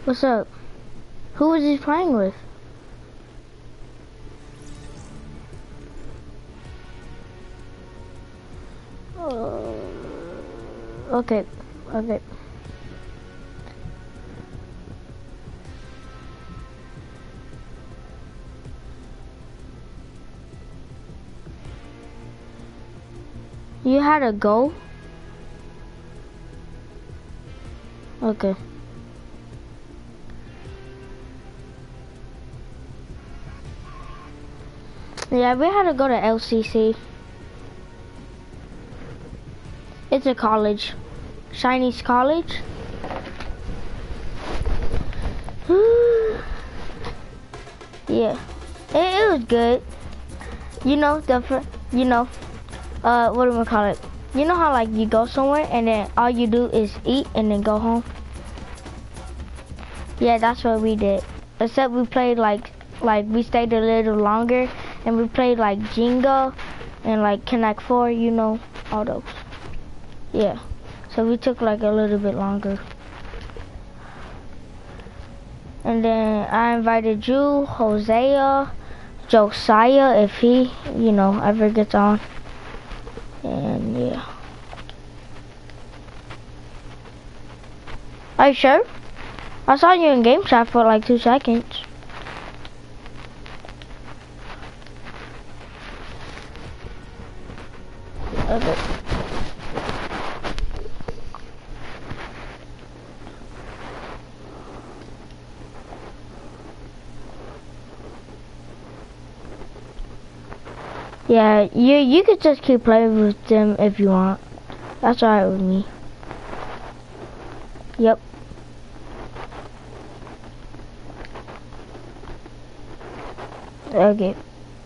What's up? Who was he playing with? Okay, okay. You had a goal? Okay. Yeah, we had to go to LCC. It's a college. Chinese college. Yeah. It was good. You know, what do we call it? You know how like you go somewhere and then all you do is eat and then go home? Yeah, that's what we did. Except we played like we stayed a little longer and we played like Jenga and like Connect 4, you know, all those. Yeah. So we took like a little bit longer. And then I invited you, Hosea, Josiah, if he, you know, ever gets on. And yeah. Are you sure? I saw you in game chat for like 2 seconds. Okay. Yeah, you could just keep playing with them if you want. That's alright with me. Yep. Okay.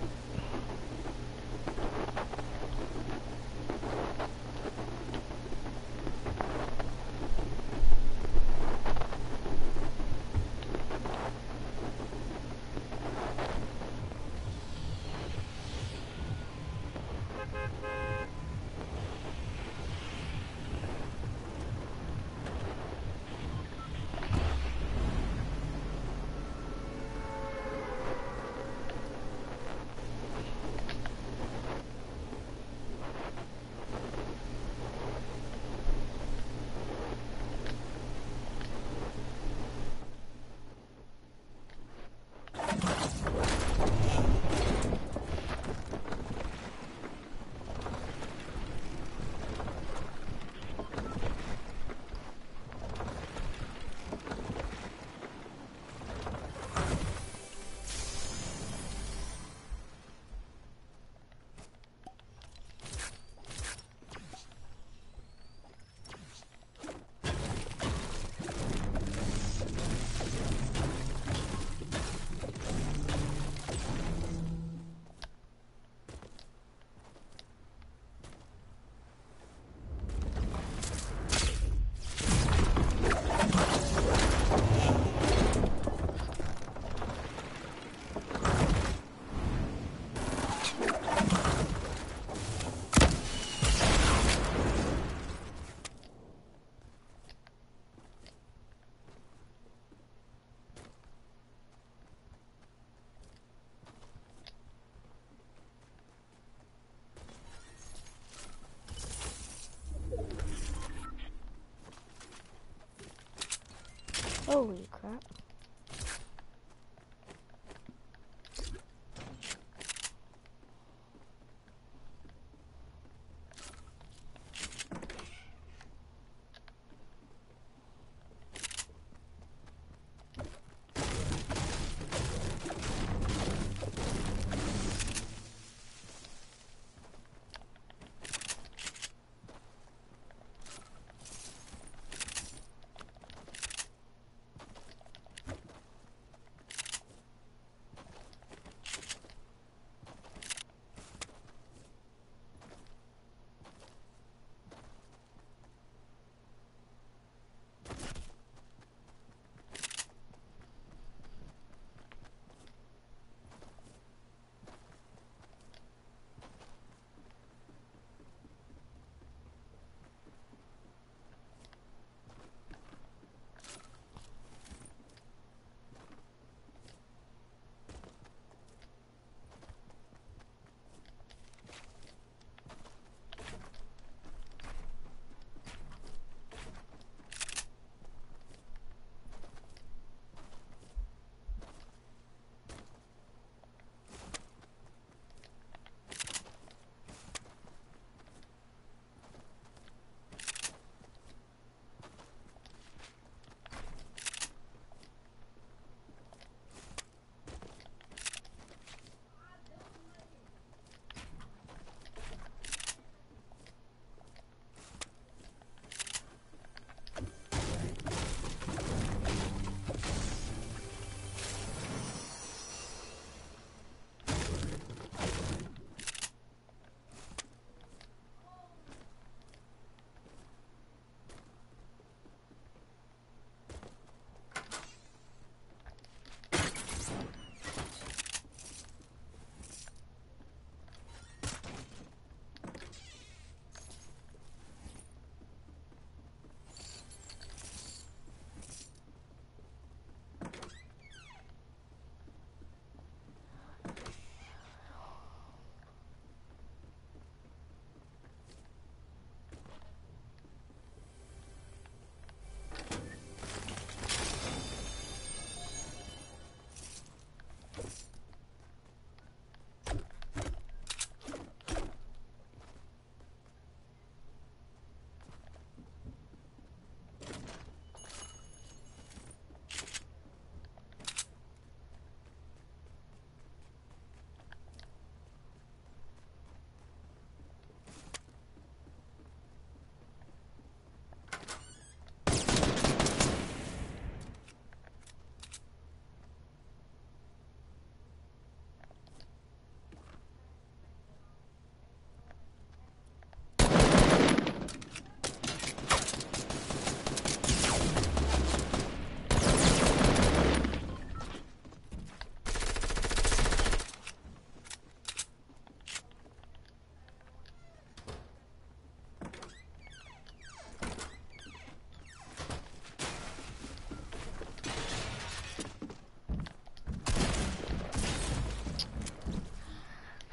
Holy crap.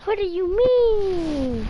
What do you mean?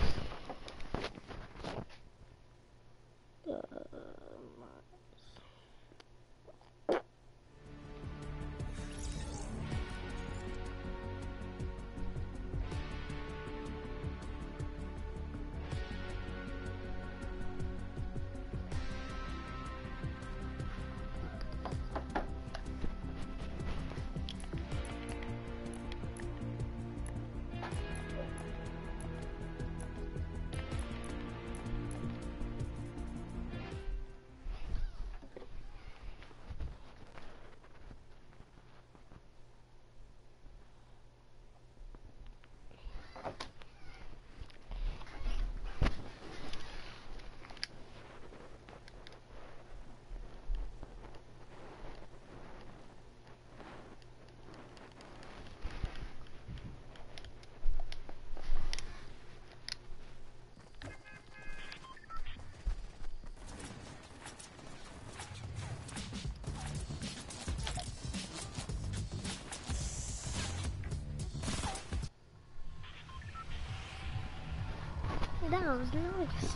That was nice.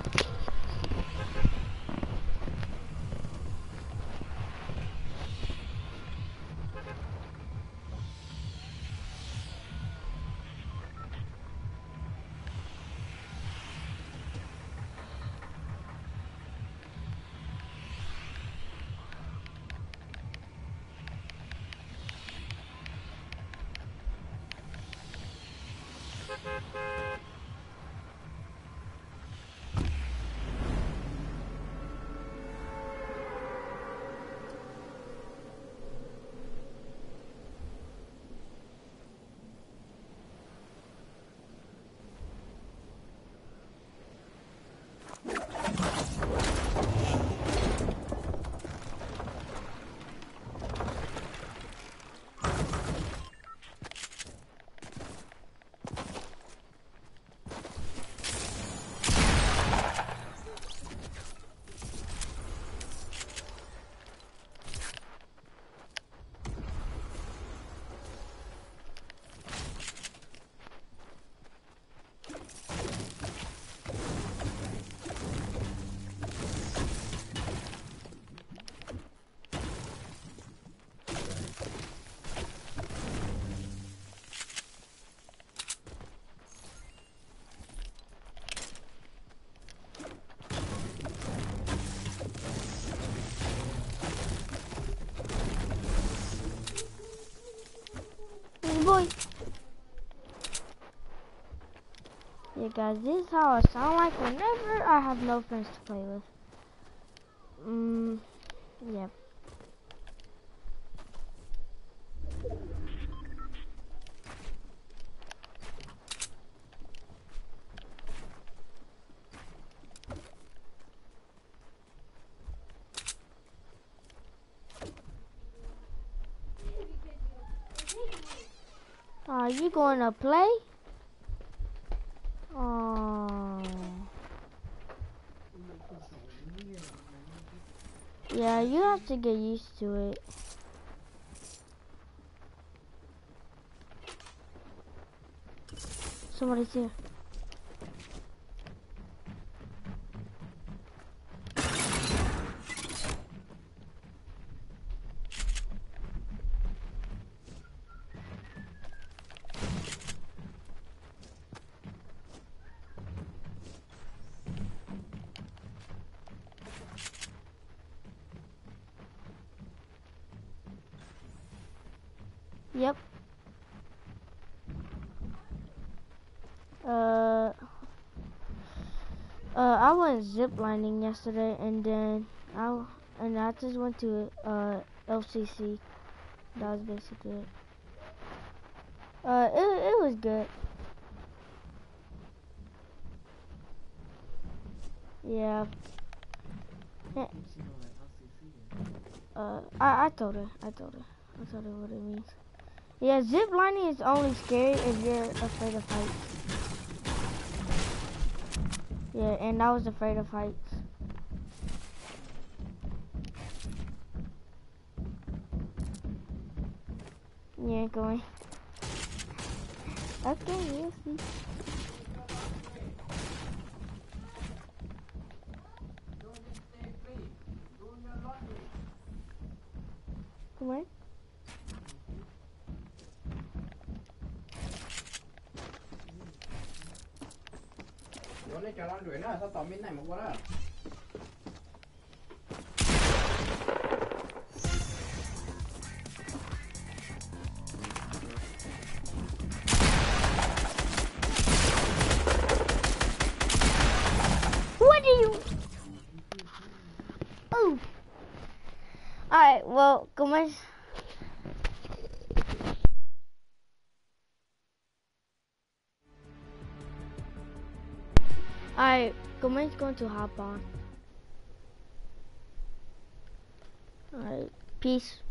Boy. Yeah, guys, this is how I sound like whenever I have no friends to play with. Yep. Are you going to play? Oh. Yeah, you have to get used to it. Somebody's here. Yep. I went ziplining yesterday, and then I just went to LCC. That was basically it. It was good. Yeah. I told her. I told her what it means. Yeah, zip lining is only scary if you're afraid of heights. Yeah, and I was afraid of heights. You ain't going. Okay, we'll see. Come on. Vô lấy cho nó đuổi nó sao tao bên này một quá đó. What are you? Oh. Alright, well, come on. Alright, Gomen's going to hop on. Alright, peace.